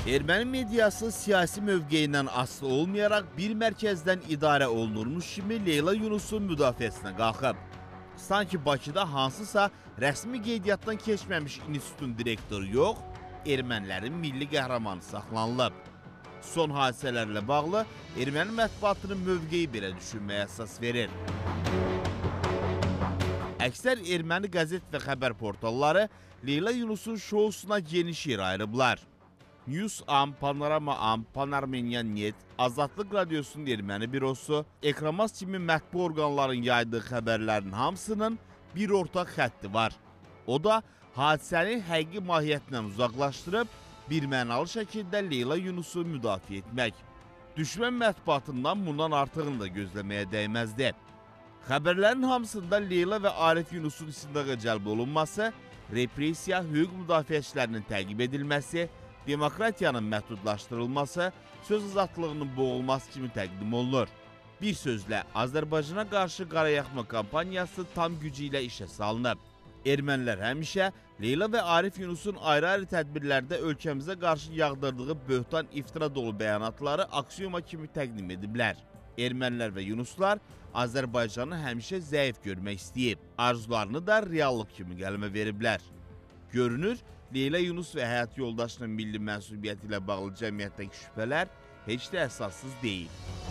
Erməni mediası siyasi mövqeyindən asılı olmayaraq bir mərkəzdən idarə olunurmuş kimi Leyla Yunusun müdafiəsinə qalxıb. Sanki Bakıda hansısa rəsmi qeydiyyatdan keçməmiş institutun direktoru yox, ermənilərin milli qəhrəmanı saxlanılıb. Son hadisələrlə bağlı erməni mətbuatının mövqeyi belə düşünməyə əsas verir. Əksər erməni qəzet və xəbər portalları Leyla Yunusun şousuna geniş yer ayırıblar. News.am, Panorama.am, Panarmenian.net, Azadlıq Radiosunun erməni bürosu, Ekramaz kimi mətbu orqanların yaydığı xəbərlərin hamısının bir ortaq xətti var. O da hadisəni həqiqi mahiyyətdən uzaqlaşdırıb, birmənalı şəkildə Leyla Yunusu müdafiə etmək. Düşmən mətbuatından bundan artığını da gözləməyə dəyməzdi. Xəbərlərin hamısında Leyla və Arif Yunusun istintaqa cəlb olunması, repressiya, hüquq müdafiəçilərinin təqib edilməsi, demokratiyanın məhdudlaşdırılması, söz azadlığının boğulması kimi təqdim olunur. Bir sözlə, Azərbaycana qarşı qarayaxma kampaniyası tam gücü ilə işə salınıb. Ermənilər həmişə Leyla və Arif Yunusun ayrı-ayrı tədbirlərdə ölkəmizə qarşı yağdırdığı böhtan iftira dolu bəyanatları aksiyoma kimi təqdim ediblər. Ermənilər və Yunuslar Azərbaycanı həmişə zəif görmək istəyib, arzularını da reallıq kimi qələmə veriblər. Görünür, Leyla Yunus və həyat yoldaşının milli mənsubiyyəti ilə bağlı cəmiyyətdəki şübhələr heç də əsassız deyil.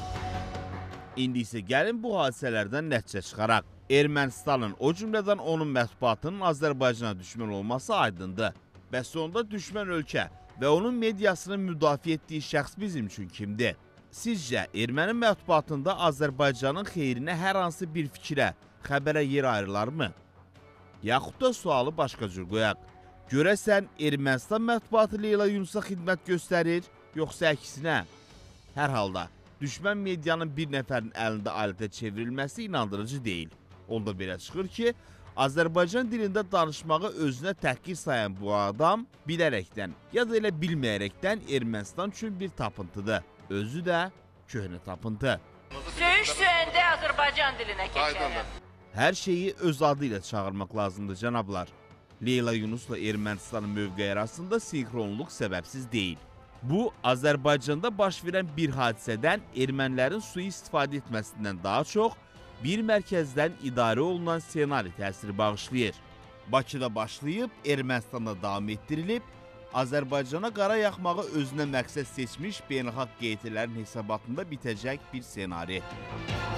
İndi isə gəlin bu hadisələrdən nəticə çıxaraq. Ermənistanın, o cümlədən onun mətbuatının Azərbaycana düşmən olması aydındır. Bəs onda düşmən ölkə və onun mediasının müdafiə etdiyi şəxs bizim üçün kimdir? Sizcə, erməni mətbuatında Azərbaycanın xeyrinə hər hansı bir fikrə, xəbərə yer ayrılarmı? Yaxud da sualı başqa cür qoyaq. Görəsən, Ermənistan mətbuatı Leyla Yunusa xidmət göstərir, yoxsa əksinə? Hər halda, düşmən medianın bir nəfərin əlində alətə çevrilməsi inandırıcı deyil. Onda belə çıxır ki, Azərbaycan dilində danışmağı özünə təhqir sayan bu adam bilərəkdən ya da elə bilməyərəkdən Ermənistan üçün bir tapıntıdır. Özü də köhnə tapıntı. Söyüş söyəndə Azərbaycan dilinə keçərəm. Hər şeyi öz adı ilə çağırmaq lazımdır, cənablar. Leyla Yunusla Ermənistanın mövqeyi arasında sinxronluq səbəbsiz deyil. Bu, Azərbaycanda baş verən bir hadisədən ermənilərin sui-istifadə etməsindən daha çox bir mərkəzdən idarə olunan senari təsiri bağışlayır. Bakıda başlayıb, Ermənistanda davam etdirilib, Azərbaycana qara yaxmağı özünə məqsəd seçmiş beynəlxalq qeydilərin hesabatında bitəcək bir senari.